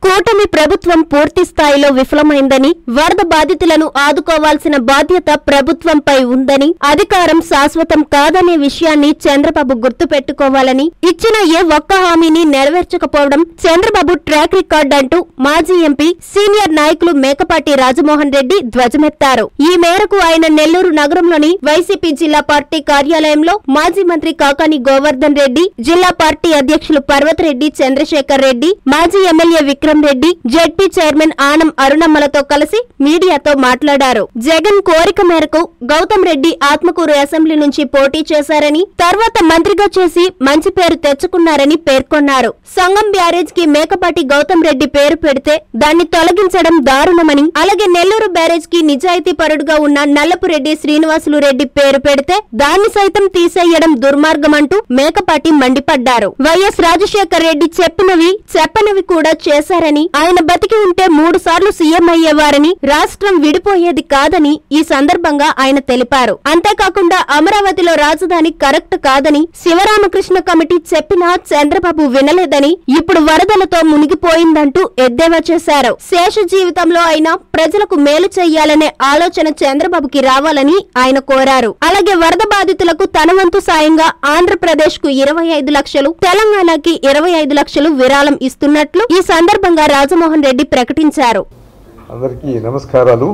కూటమి ప్రభుత్వం పూర్తి స్థాయిలో విఫలమైందని, వరద బాధితులను ఆదుకోవాల్సిన బాధ్యత ప్రభుత్వంపై ఉందని, అధికారం శాశ్వతం కాదనే విషయాన్ని చంద్రబాబు గుర్తుపెట్టుకోవాలని, ఇచ్చిన ఏ ఒక్క హామీని నెరవేర్చకపోవడం చంద్రబాబు ట్రాక్ రికార్డ్ అంటూ మాజీ ఎంపీ సీనియర్ నాయకులు మేకపాటి రాజమోహన్ రెడ్డి ధ్వజమెత్తారు. ఈ మేరకు ఆయన నెల్లూరు నగరంలోని వైసీపీ జిల్లా పార్టీ కార్యాలయంలో మాజీ మంత్రి కాకాని గోవర్ధన్ రెడ్డి, జిల్లా పార్టీ అధ్యక్షులు పర్వతరెడ్డి చంద్రశేఖర్ రెడ్డి, మాజీ MLA Vikram Reddy, ZP chairman Anam అరుణమ్మలతో కలిసి మీడియాతో మాట్లాడారు. జగన్ కోరిక మేరకు గౌతమ్ రెడ్డి ఆత్మకూరు అసెంబ్లీ నుంచి పోటీ చేశారని, తర్వాత మంత్రిగా చేసి మంచి పేరు తెచ్చుకున్నారని పేర్కొన్నారు. సంగం బ్యారేజ్ కి మేకపాటి గౌతమ్ రెడ్డి పేరు పెడితే దాన్ని తొలగించడం దారుణమని, అలాగే నెల్లూరు బ్యారేజ్ కి నిజాయితీ పరుడుగా ఉన్న నల్లపురెడ్డి శ్రీనివాసులు రెడ్డి పేరు పెడితే దాన్ని సైతం తీసేయడం దుర్మార్గమంటూ మేకపాటి మండిపడ్డారు. వైఎస్ రాజశేఖర్ రెడ్డి చెప్పనివి కూడా చేశారని, ఆయన బతికి ఉంటే 3 సార్లు సీఎం అయ్యేవారని, రాష్ట్రం విడిపోయేది కాదని ఈ సందర్భంగా ఆయన తెలిపారు. అంతేకాకుండా అమరావతిలో రాజధాని కరెక్ట్ కాదని శివరామకృష్ణ కమిటీ చెప్పినా చంద్రబాబు వినలేదని, ఇప్పుడు వరదలతో మునిగిపోయిందంటూ ఎద్దేవా చేశారు. శేష జీవితంలో అయినా ప్రజలకు మేలు చెయ్యాలనే ఆలోచన చంద్రబాబుకి రావాలని ఆయన కోరారు. అలాగే వరద బాధితులకు తన వంతు సాయంగా ఆంధ్రప్రదేశ్ కు 25 లక్షలు, తెలంగాణకి 25 లక్షలు విరాళం ఇస్తున్నట్లు ఈ సందర్భంగా రాజమోహన్ రెడ్డి ప్రకటించారు. అందరికీ నమస్కారాలు.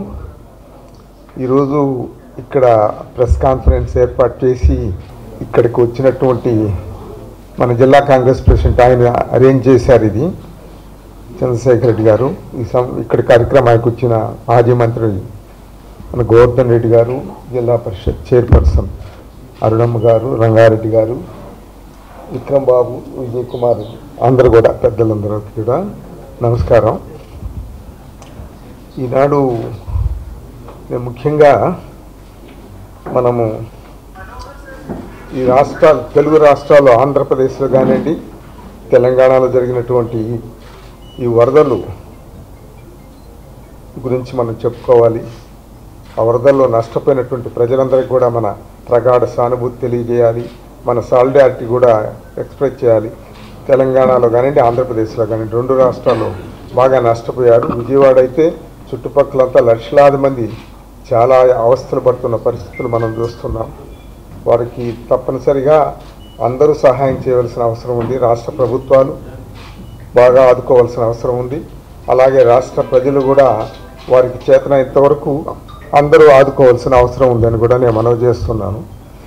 ఈరోజు ఇక్కడ ప్రెస్ కాన్ఫరెన్స్ ఏర్పాటు చేసి ఇక్కడికి వచ్చినటువంటి మన జిల్లా కాంగ్రెస్ ప్రెసిడెంట్ ఆయన అరేంజ్ చేశారు. ఇది చంద్రశేఖర్ రెడ్డి గారు. ఇక్కడ కార్యక్రమానికి వచ్చిన మాజీ మంత్రి మన గోవర్ధన్ రెడ్డి గారు, జిల్లా పరిషత్ చైర్పర్సన్ అరుణమ్మ గారు, రంగారెడ్డి గారు, విక్రమ్ బాబు, విజయ్ కుమార్, అందరూ కూడా పెద్దలందరికీ కూడా నమస్కారం. ఈనాడు ముఖ్యంగా మనము ఈ రాష్ట్రాలు, తెలుగు రాష్ట్రాలు, ఆంధ్రప్రదేశ్లో కానివ్వండి, తెలంగాణలో జరిగినటువంటి ఈ వరదలు గురించి మనం చెప్పుకోవాలి. ఆ వరదల్లో నష్టపోయినటువంటి ప్రజలందరికీ కూడా మన ప్రగాఢ సానుభూతి తెలియజేయాలి. మన సాలిడారిటీ కూడా ఎక్స్ప్రెస్ చేయాలి. తెలంగాణలో కానివ్వండి, ఆంధ్రప్రదేశ్లో కానివ్వండి, 2 రాష్ట్రాల్లో బాగా నష్టపోయారు. విజయవాడ అయితే చుట్టుపక్కలంతా లక్షలాది మంది చాలా అవస్థలు పడుతున్న పరిస్థితులు మనం చూస్తున్నాం. వారికి తప్పనిసరిగా అందరూ సహాయం చేయవలసిన అవసరం ఉంది. రాష్ట్ర ప్రభుత్వాలు బాగా ఆదుకోవాల్సిన అవసరం ఉంది. అలాగే రాష్ట్ర ప్రజలు కూడా వారికి చేతనైనంత వరకు అందరూ ఆదుకోవాల్సిన అవసరం ఉందని కూడా నేను మనవి చేస్తున్నాను.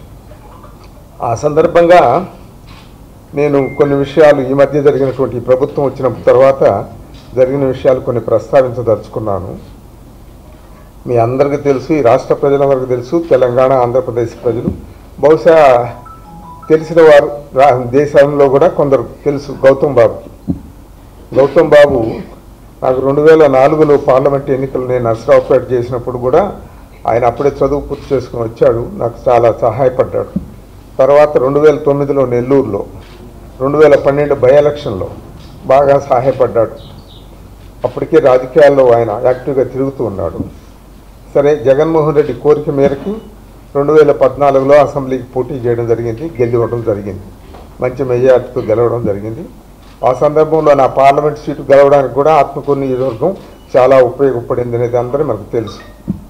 ఆ సందర్భంగా నేను కొన్ని విషయాలు, ఈ మధ్య జరిగినటువంటి ప్రభుత్వం వచ్చిన తర్వాత జరిగిన విషయాలు కొన్ని ప్రస్తావించదలుచుకున్నాను. మీ అందరికీ తెలుసు, ఈ రాష్ట్ర ప్రజలందరికీ తెలుసు, తెలంగాణ, ఆంధ్రప్రదేశ్ ప్రజలు బహుశా తెలిసిన వారు దేశంలో కూడా కొందరు తెలుసు. గౌతమ్ బాబు నాకు 2004లో పార్లమెంట్ ఎన్నికలు నేను నర్సరావుపేట చేసినప్పుడు కూడా ఆయన అప్పుడే చదువు పూర్తి చేసుకుని వచ్చాడు. నాకు చాలా సహాయపడ్డాడు. తర్వాత 2009లో నెల్లూరులో, 2012 బై ఎలక్షన్లో బాగా సహాయపడ్డాడు. అప్పటికే రాజకీయాల్లో ఆయన యాక్టివ్గా తిరుగుతూ ఉన్నాడు. సరే, జగన్మోహన్ రెడ్డి కోరిక మేరకు 2014లో అసెంబ్లీకి పోటీ చేయడం జరిగింది, గెలవడం జరిగింది, మంచి మెజార్టీతో గెలవడం జరిగింది. ఆ సందర్భంలో నా పార్లమెంట్ సీటు గెలవడానికి కూడా ఆత్మకూరు నియోజకవర్గం చాలా ఉపయోగపడింది అనేది అందరూ మనకు తెలుసు.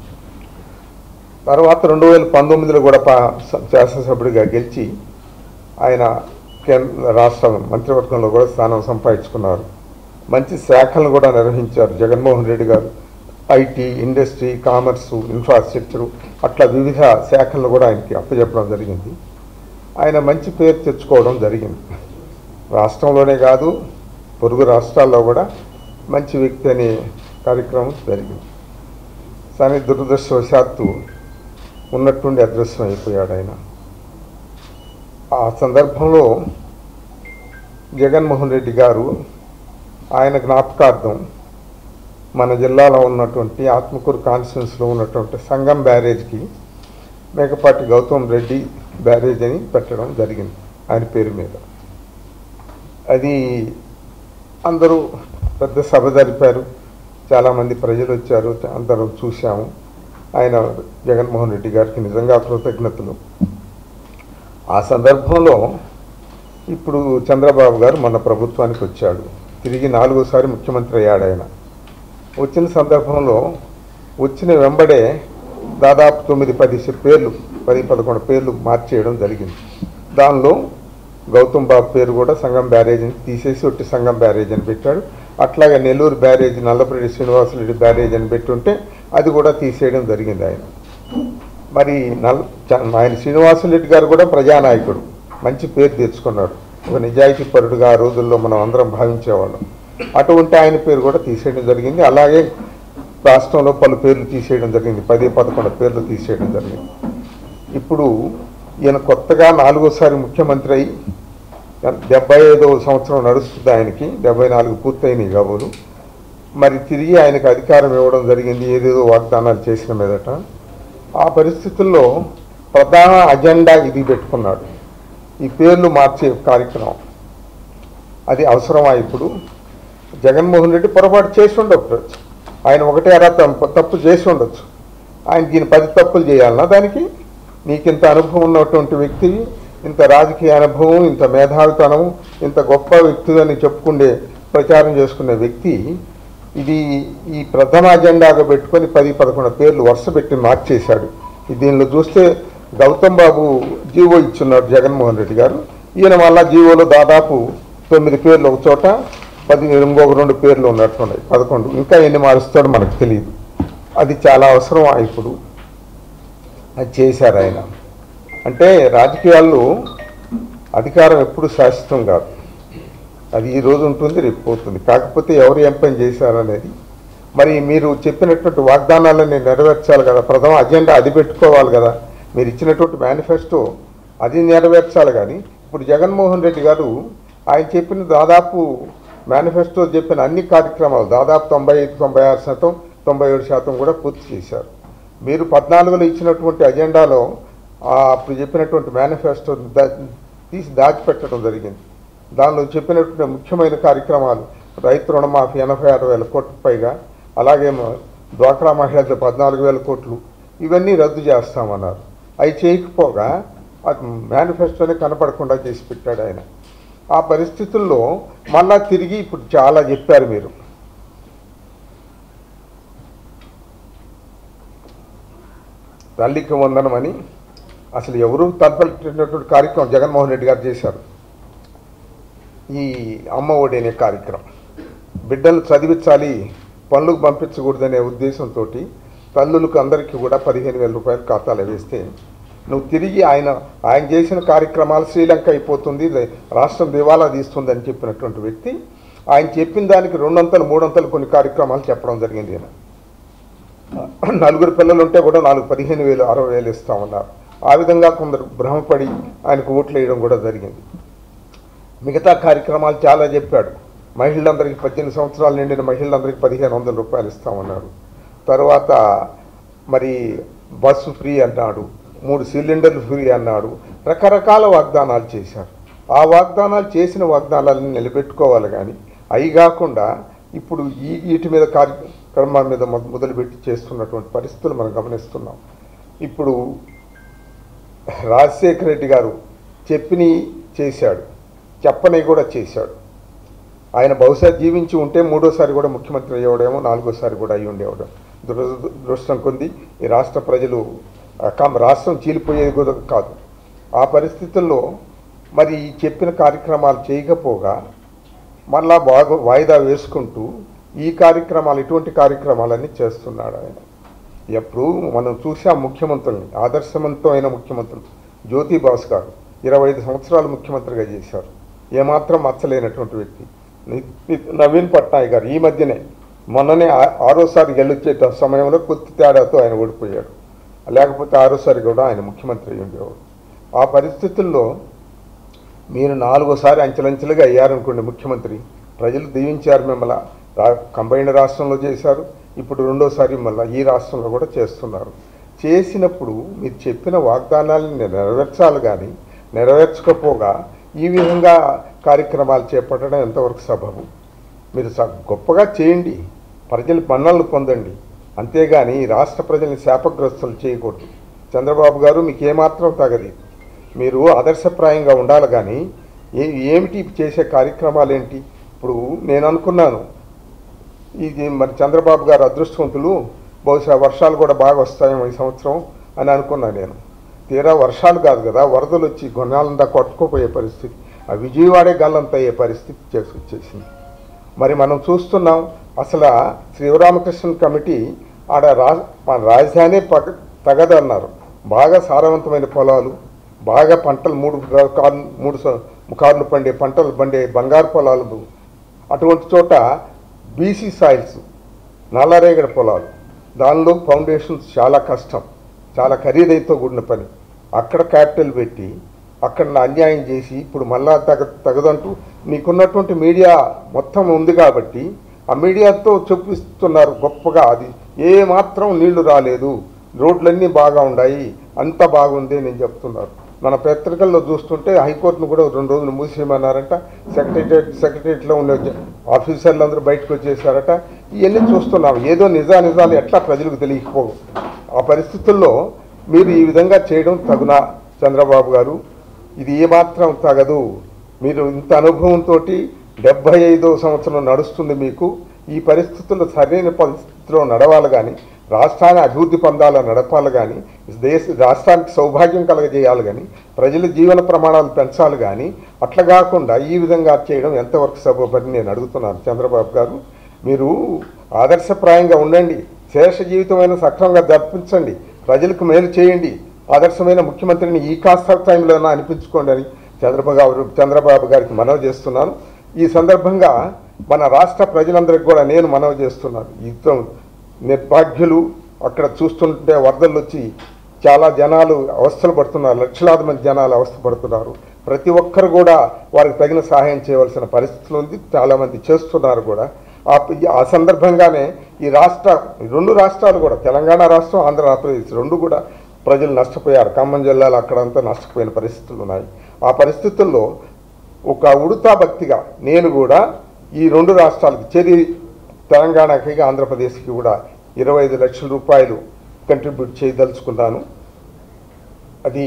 తర్వాత 2019లో కూడా శాసనసభ్యుడిగా గెలిచి ఆయన రాష్ట్ర మంత్రివర్గంలో కూడా స్థానం సంపాదించుకున్నారు. మంచి శాఖలను కూడా నిర్వహించారు జగన్మోహన్ రెడ్డి గారు. ఐటీ, ఇండస్ట్రీ, కామర్సు, ఇన్ఫ్రాస్ట్రక్చరు, అట్లా వివిధ శాఖలను కూడా ఆయనకి అప్పచెప్పడం జరిగింది. ఆయన మంచి పేరు తెచ్చుకోవడం జరిగింది. రాష్ట్రంలోనే కాదు, పొరుగు రాష్ట్రాల్లో కూడా మంచి వ్యక్తి అనే కార్యక్రమం జరిగింది. కానీ దురదృష్టవశాత్తు ఉన్నట్టుండి అదృశ్యం అయిపోయాడు ఆయన. ఆ సందర్భంలో జగన్మోహన్ రెడ్డి గారు ఆయన జ్ఞాపకార్థం మన జిల్లాలో ఉన్నటువంటి ఆత్మకూరు కాన్స్టిట్యున్సీలో ఉన్నటువంటి సంగం బ్యారేజ్కి మేకపాటి గౌతమ్ రెడ్డి బ్యారేజ్ అని పెట్టడం జరిగింది ఆయన పేరు మీద. అది అందరూ పెద్ద సభ జరిపారు, చాలామంది ప్రజలు వచ్చారు, అందరం చూశాము. ఆయన జగన్మోహన్ రెడ్డి గారికి నిజంగా కృతజ్ఞతలు. ఆ సందర్భంలో ఇప్పుడు చంద్రబాబు గారు మన ప్రభుత్వానికి వచ్చాడు. తిరిగి 4వసారి ముఖ్యమంత్రి అయ్యాడు ఆయన. వచ్చిన సందర్భంలో వచ్చిన వెంబడే దాదాపు 9-10 పేర్లు 10-11 పేర్లు మార్చేయడం జరిగింది. దానిలో గౌతమ్ బాబు పేరు కూడా సంగం బ్యారేజీని తీసేసి ఒట్టి సంగం బ్యారేజ్ అని పెట్టాడు. అట్లాగే నెల్లూరు బ్యారేజ్ నల్లపురెడ్డి శ్రీనివాసరెడ్డి బ్యారేజ్ అని పెట్టుంటే అది కూడా తీసేయడం జరిగింది ఆయన. మరి ఆయన శ్రీనివాసరెడ్డి గారు కూడా ప్రజానాయకుడు, మంచి పేరు తెచ్చుకున్నాడు, ఒక నిజాయితీ పరుడుగా ఆ రోజుల్లో మనం అందరం భావించేవాళ్ళం. అటువంటి ఆయన పేరు కూడా తీసేయడం జరిగింది. అలాగే రాష్ట్రంలో పలు పేర్లు తీసేయడం జరిగింది, 10-11 పేర్లు తీసేయడం జరిగింది. ఇప్పుడు ఈయన కొత్తగా 4వసారి ముఖ్యమంత్రి అయి 75వ సంవత్సరం నడుస్తుంది ఆయనకి, 74 పూర్తయినాయి కాబోలు. మరి తిరిగి ఆయనకు అధికారం ఇవ్వడం జరిగింది ఏదేదో వాగ్దానాలు చేసిన మీదట. ఆ పరిస్థితుల్లో ప్రధాన అజెండా ఇది పెట్టుకున్నాడు, ఈ పేర్లు మార్చే కార్యక్రమం. అది అవసరమా? ఇప్పుడు జగన్మోహన్ రెడ్డి పొరపాటు చేసి ఉండొచ్చు, ఆయన ఒకటే అరా తప్పు చేసి ఉండొచ్చు. ఆయన దీని 10 తప్పులు చేయాలన్నా దానికి? నీకింత అనుభవం ఉన్నటువంటి వ్యక్తి, ఇంత రాజకీయ అనుభవం, ఇంత మేధావితనం, ఇంత గొప్ప వ్యక్తి అని చెప్పుకుండే ప్రచారం చేసుకునే వ్యక్తి ఇది ఈ ప్రధాన అజెండాగా పెట్టుకొని 10-11 పేర్లు వరుస పెట్టి మార్చేశాడు. దీనిలో చూస్తే గౌతమ్ బాబు జీవో ఇచ్చున్నాడు జగన్మోహన్ రెడ్డి గారు, ఈయన మళ్ళా జీవోలో దాదాపు 9 పేర్లు ఒక చోట, ఇంకొక 2 పేర్లు ఉన్నట్టున్నాయి, 11. ఇంకా ఎన్ని మారుస్తాడో మనకు తెలియదు. అది చాలా అవసరం ఇప్పుడు. అది చేశారు ఆయన. అంటే రాజకీయాల్లో అధికారం ఎప్పుడు శాశ్వతం కాదు, అది ఈ రోజు ఉంటుంది రేపు పోతుంది. కాకపోతే ఎవరు ఏం పని చేశారనేది. మరి మీరు చెప్పినటువంటి వాగ్దానాలను నెరవేర్చాలి కదా, ప్రథమ అజెండా అది పెట్టుకోవాలి కదా. మీరు ఇచ్చినటువంటి మేనిఫెస్టో అది నెరవేర్చాలి. కానీ ఇప్పుడు జగన్మోహన్ రెడ్డి గారు ఆయన చెప్పిన దాదాపు మేనిఫెస్టో చెప్పిన అన్ని కార్యక్రమాలు దాదాపు 95-96%, 97% కూడా పూర్తి చేశారు. మీరు 14లో ఇచ్చినటువంటి అజెండాలో అప్పుడు చెప్పినటువంటి మేనిఫెస్టో తీసి దాచిపెట్టడం జరిగింది. దానిలో చెప్పినటువంటి ముఖ్యమైన కార్యక్రమాలు రైతు రుణమాఫీ 86,000 కోట్ల పైగా, అలాగే డ్వాక్రా మహిళలకు 14,000 కోట్లు, ఇవన్నీ రద్దు చేస్తామన్నారు. అవి చేయకపోగా మేనిఫెస్టోనే కనపడకుండా చేసి పెట్టాడు ఆయన. ఆ పరిస్థితుల్లో మళ్ళా తిరిగి ఇప్పుడు చాలా చెప్పారు మీరు. తల్లికి వందనమని అసలు ఎవరు తలపెట్టినటువంటి కార్యక్రమం జగన్మోహన్ రెడ్డి గారు చేశారు. ఈ అమ్మ ఒడి అనే కార్యక్రమం బిడ్డలు చదివించాలి, పనులకు పంపించకూడదనే ఉద్దేశంతో తల్లులకు అందరికీ కూడా 15,000 రూపాయలు ఖాతాలు వేస్తే నువ్వు తిరిగి ఆయన చేసిన కార్యక్రమాలు శ్రీలంక అయిపోతుంది, రాష్ట్రం దివాలా తీస్తుంది అని చెప్పినటువంటి వ్యక్తి ఆయన చెప్పిన దానికి 2 3 కొన్ని కార్యక్రమాలు చెప్పడం జరిగింది. ఆయన 4 పిల్లలు ఉంటే కూడా 15,000 60,000 ఇస్తామన్నారు. ఆ విధంగా కొందరు భ్రమపడి ఆయనకు ఓట్లు వేయడం కూడా జరిగింది. మిగతా కార్యక్రమాలు చాలా చెప్పాడు. మహిళలందరికీ 18 సంవత్సరాలు నిండిన మహిళలందరికీ 1,500 రూపాయలు ఇస్తామన్నాడు. తర్వాత మరి బస్సు ఫ్రీ అన్నాడు, 3 సిలిండర్లు ఫ్రీ అన్నాడు. రకరకాల వాగ్దానాలు చేశారు. ఆ వాగ్దానాలు చేసిన వాగ్దానాలను నిలబెట్టుకోవాలి. కానీ అవి కాకుండా ఇప్పుడు వీటి మీద కార్యక్రమాల మీద మొదలుపెట్టి చేస్తున్నటువంటి పరిస్థితులు మనం గమనిస్తున్నాం. ఇప్పుడు రాజశేఖర రెడ్డి గారు చెప్పిని చేశాడు, చెప్పని కూడా చేశాడు. ఆయన బహుశా జీవించి ఉంటే 3వసారి కూడా ముఖ్యమంత్రి అయ్యేవాడేమో, 4వసారి కూడా అయ్యి ఉండేవాడు. దురదృష్టం కొంది ఈ రాష్ట్ర ప్రజలు రాష్ట్రం చీలిపోయేది కూడా కాదు. ఆ పరిస్థితుల్లో మరి చెప్పిన కార్యక్రమాలు చేయకపోగా మళ్ళా వాయిదా వేసుకుంటూ ఈ కార్యక్రమాలు ఇటువంటి కార్యక్రమాలన్నీ చేస్తున్నాడు ఆయన. ఎప్పుడు మనం చూసాం ముఖ్యమంత్రుల్ని, ఆదర్శవంతమైన ముఖ్యమంత్రులు. జ్యోతిబాసు గారు 25 సంవత్సరాలు ముఖ్యమంత్రిగా చేశారు, ఏమాత్రం మచ్చలేనటువంటి వ్యక్తి. నవీన్ పట్నాయక్ గారు ఈ మధ్యనే మొన్ననే 6వసారి గెలిచే సమయంలో కొద్ది తేడాతో ఆయన ఓడిపోయాడు. లేకపోతే 6వసారి కూడా ఆయన ముఖ్యమంత్రి అయి ఉండేవాడు. ఆ పరిస్థితుల్లో మీరు 4వసారి అంచెలంచెలుగా అయ్యారనుకోండి ముఖ్యమంత్రి, ప్రజలు దీవించారు మిమ్మల్ని. కంబైన్డ్ రాష్ట్రంలో చేశారు, ఇప్పుడు 2వసారి మళ్ళీ ఈ రాష్ట్రంలో కూడా చేస్తున్నారు. చేసినప్పుడు మీరు చెప్పిన వాగ్దానాలను నెరవేర్చాలి. కానీ నెరవేర్చకపోగా ఈ విధంగా కార్యక్రమాలు చేపట్టడం ఎంతవరకు సబబు? మీరు గొప్పగా చేయండి, ప్రజల మన్ననలు పొందండి, అంతేగాని రాష్ట్ర ప్రజల్ని శాపగ్రస్తులు చేయకూడదు. చంద్రబాబు గారు మీకు ఏమాత్రం తగది, మీరు ఆదర్శప్రాయంగా ఉండాలి. కానీ ఏమిటి చేసే కార్యక్రమాలు ఏంటి? ఇప్పుడు నేను అనుకున్నాను ఇది మరి చంద్రబాబు గారు అదృష్టవంతులు, బహుశా వర్షాలు కూడా బాగా వస్తాయేమో ఈ సంవత్సరం అని అనుకున్నాను నేను. తీరా వర్షాలు కాదు కదా, వరదలు వచ్చి గొన్నాలంతా కొట్టుకుపోయే పరిస్థితి, ఆ విజయవాడే గల్లంత అయ్యే పరిస్థితి వచ్చేసింది. మరి మనం చూస్తున్నాం అసలు శివరామకృష్ణ కమిటీ ఆడ మన రాజధాని తగదన్నారు. బాగా సారవంతమైన పొలాలు, బాగా పంటలు, మూడు కార్లు పండే పంటలు పండే బంగారు పొలాలు, అటువంటి చోట బీసీ సాయిల్స్, నల్లరేగడి పొలాలు, దానిలో ఫౌండేషన్స్ చాలా కష్టం, చాలా ఖరీదైతో కూడిన పని. అక్కడ క్యాపిటల్ పెట్టి అక్కడ అన్యాయం చేసి ఇప్పుడు మళ్ళా తగదంటూ నీకున్నటువంటి మీడియా మొత్తం ఉంది కాబట్టి ఆ మీడియాతో చూపిస్తున్నారు గొప్పగా. అది ఏ మాత్రం నీళ్లు రాలేదు, రోడ్లన్నీ బాగా ఉన్నాయి, అంతా బాగుంది నేను చెప్తున్నారు. మన పత్రికల్లో చూస్తుంటే హైకోర్టును కూడా 2 రోజులు మూసేయమన్నారంట, సెక్రటరియట్లో ఉన్న ఆఫీసర్లు అందరూ బయటకు వచ్చేసారట. ఇవన్నీ చూస్తున్నాం. ఏదో నిజాలు ఎట్లా ప్రజలకు తెలియకపోవు. ఆ పరిస్థితుల్లో మీరు ఈ విధంగా చేయడం తగునా చంద్రబాబు గారు? ఇది ఏమాత్రం తగదు. మీరు ఇంత అనుభవంతో 75వ సంవత్సరం నడుస్తుంది మీకు. ఈ పరిస్థితుల్లో సరైన పరిస్థితిలో నడవాలి కానీ, రాష్ట్రాన్ని అభివృద్ధి పొందాలని నడపాలి కానీ, రాష్ట్రానికి సౌభాగ్యం కలగజేయాలి కానీ, ప్రజల జీవన ప్రమాణాలు పెంచాలి కానీ, అట్లా కాకుండా ఈ విధంగా చేయడం ఎంతవరకు సబబని నేను అడుగుతున్నాను. చంద్రబాబు గారు, మీరు ఆదర్శప్రాయంగా ఉండండి, శేష జీవితమైన సక్రమంగా జరిపించండి, ప్రజలకు మేలు చేయండి, ఆదర్శమైన ముఖ్యమంత్రిని ఈ కాస్త టైంలోనే అనిపించుకోండి అని చంద్రబాబు గారికి మనవి చేస్తున్నాను. ఈ సందర్భంగా మన రాష్ట్ర ప్రజలందరికీ కూడా నేను మనవి చేస్తున్నాను. యుద్ధం నిర్భాగ్యులు అక్కడ చూస్తుంటే వరదలు వచ్చి చాలా జనాలు అవస్థలు పడుతున్నారు, లక్షలాది మంది జనాలు అవస్థ పడుతున్నారు. ప్రతి ఒక్కరు కూడా వారికి తగిన సహాయం చేయవలసిన పరిస్థితులు ఉంది, చాలామంది చేస్తున్నారు కూడా. ఆ సందర్భంగానే ఈ 2 రాష్ట్రాలు కూడా, తెలంగాణ రాష్ట్రం, ఆంధ్రప్రదేశ్ 2 కూడా ప్రజలు నష్టపోయారు. ఖమ్మం జిల్లాలో అక్కడంతా నష్టపోయిన పరిస్థితులు ఉన్నాయి. ఆ పరిస్థితుల్లో ఒక ఉడతా భక్తిగా నేను కూడా ఈ 2 రాష్ట్రాలకు తెలంగాణకి ఆంధ్రప్రదేశ్కి కూడా 25 లక్షల రూపాయలు కంట్రిబ్యూట్ చేయదలుచుకున్నాను. అది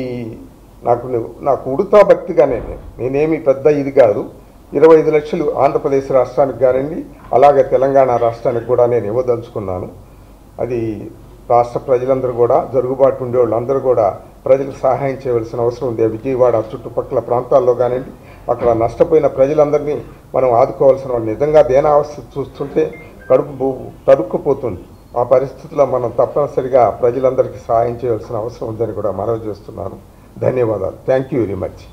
నాకు ఉడతా భక్తిగానే, నేనేమి పెద్ద ఇది కాదు. 25 లక్షలు ఆంధ్రప్రదేశ్ రాష్ట్రానికి కానివ్వండి, అలాగే తెలంగాణ రాష్ట్రానికి కూడా నేను ఇవ్వదలుచుకున్నాను. అది రాష్ట్ర ప్రజలందరూ కూడా, జరుగుబాటు ఉండే వాళ్ళందరూ కూడా ప్రజలకు సహాయం చేయవలసిన అవసరం ఉంది. విజయవాడ చుట్టుపక్కల ప్రాంతాల్లో కానివ్వండి, అక్కడ నష్టపోయిన ప్రజలందరినీ మనం ఆదుకోవాల్సిన వాళ్ళు. నిజంగా దేనావస్థ చూస్తుంటే కడుపు తరుక్కుపోతుంది. ఆ పరిస్థితుల్లో మనం తప్పనిసరిగా ప్రజలందరికీ సహాయం చేయవలసిన అవసరం ఉందని కూడా మనవి చేస్తున్నాను. ధన్యవాదాలు. Thank you very much.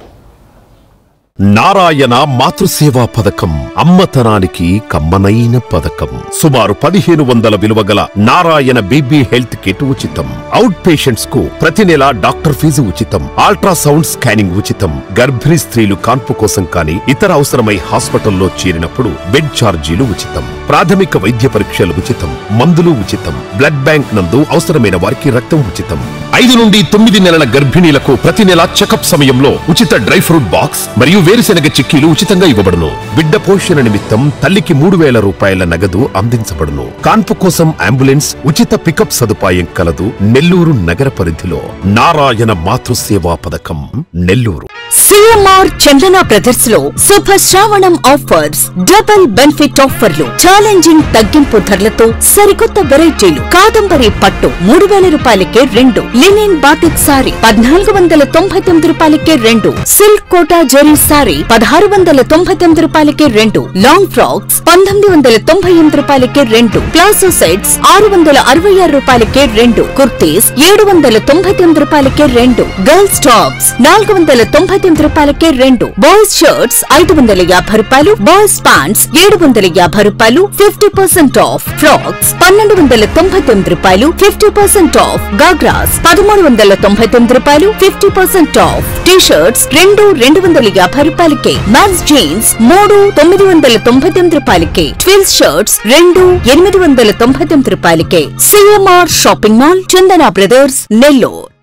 Narayana మాతృసేవా పథకం అమ్మతనానికి కమ్మనైన పథకం. సుమారు 1500 విలువగల నారాయణ బేబీ హెల్త్ కిట్ ఉచితం. అవుట్ పేషెంట్స్ కు ప్రతి నెల డాక్టర్ ఫీజు ఉచితం. అల్ట్రాసౌండ్ స్కానింగ్ ఉచితం. గర్భిణీ స్త్రీలు కాన్పు కోసం కానీ ఇతర అవసరమై హాస్పిటల్లో చేరినప్పుడు బెడ్ ఛార్జీలు ఉచితం. ప్రాథమిక వైద్య పరీక్షలు ఉచితం. మందులు ఉచితం. బ్లడ్ బ్యాంక్ నందు అవసరమైన వారికి రక్తం ఉచితం. 5 నుండి 9 నెలల గర్భిణీలకు ప్రతి నెల చెకప్ సమయంలో ఉచిత డ్రై ఫ్రూట్ బాక్స్ మరియు వేరుశెనగ చిక్కీలు ఉచితంగా ఇవ్వబడును. బిడ్డ పోషణ నిమిత్తం తల్లికి 3000 రూపాయల నగదు అందించబడును. కాన్పు కోసం అంబులెన్స్ ఉచిత పికప్ సదుపాయం కలదు. నెల్లూరు నగర పరిధిలో నారాయణ మాతృసేవా పథకం, నెల్లూరు. సిఎంఆర్ చందన బ్రదర్స్ లో శుభ శ్రావణం ఆఫర్స్, డబుల్ బెనిఫిట్ ఆఫర్లు, ఛాలెంజింగ్ తగ్గింపు ధరలతో సరికొత్త వెరైటీలు. కాదంబరి పట్టు 3000 రూపాయలకే 2, లినిన్ బాతిక్ సారీ 1499 రూపాయలకే 2, సిల్క్ కోటా జరీ సారీ 1699 రూపాయలకే 2, లాంగ్ ఫ్రాక్స్ 1998 రూపాయలకే 2, ప్లాజో సెట్స్ 666 రూపాయలకే 2, కుర్తీస్ 799 రూపాయలకే 2, గర్ల్స్ టాప్స్ 499 రూపాయలకే 2, బాయ్స్ షర్ట్స్ 550 రూపాయలు, బాయ్స్ ప్యాంట్స్ 750 రూపాయలు 50% ఆఫ్, ఫ్రాక్స్ 1299 రూపాయలు 50% ఆఫ్, గాగ్రాస్ 1399 రూపాయలు 50% ఆఫ్, టీ షర్ట్స్ 250 రూపాయలకే, మ్యాక్స్ జీన్స్ 999 రూపాయలకే, ట్విల్స్ షర్ట్స్ 899 రూపాయలకే. CMR shopping mall, Chandana brothers, Nellore.